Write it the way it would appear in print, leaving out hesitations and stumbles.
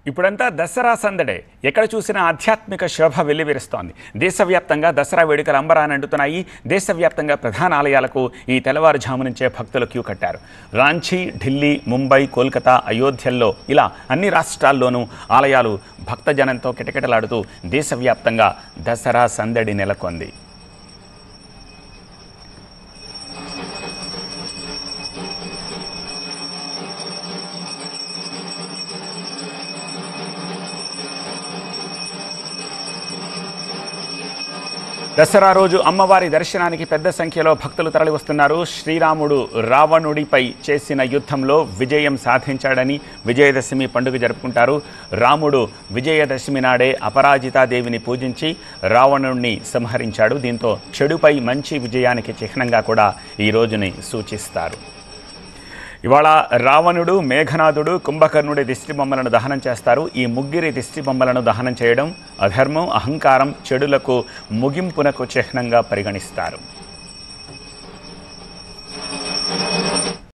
ఇప్పుడంతా దసరా సందడే. ఎక్కడ చూసినా ఆధ్యాత్మిక శోభ వెల్లివిరుస్తోంది. దేశవ్యాప్తంగా దసరా వేడుకలు అంబరానంటున్నాయి. దేశవ్యాప్తంగా ప్రధాన ఆలయాలకు ఈ తెల్లవారుజాము నుంచే భక్తులు క్యూ కట్టారు. రాంచీ, ఢిల్లీ, ముంబై, కోల్కతా, అయోధ్యల్లో ఇలా అన్ని రాష్ట్రాల్లోనూ ఆలయాలు భక్తజనంతో కిటకిటలాడుతూ దేశవ్యాప్తంగా దసరా సందడి నెలకొంది. దసరా రోజు అమ్మవారి దర్శనానికి పెద్ద సంఖ్యలో భక్తులు తరలివస్తున్నారు. శ్రీరాముడు రావణుడిపై చేసిన యుద్ధంలో విజయం సాధించాడని విజయదశమి పండుగ జరుపుకుంటారు. రాముడు విజయదశమి నాడే అపరాజితాదేవిని పూజించి రావణుడిని సంహరించాడు. దీంతో చెడుపై మంచి విజయానికి చిహ్నంగా కూడా ఈ రోజుని సూచిస్తారు. ఇవాళ రావణుడు, మేఘనాథుడు, కుంభకర్ణుడి దిష్టిబొమ్మలను దహనం చేస్తారు. ఈ ముగ్గురి దిష్టిబొమ్మలను దహనం చేయడం అధర్మం, అహంకారం, చెడులకు ముగింపునకు చిహ్నంగా పరిగణిస్తారు.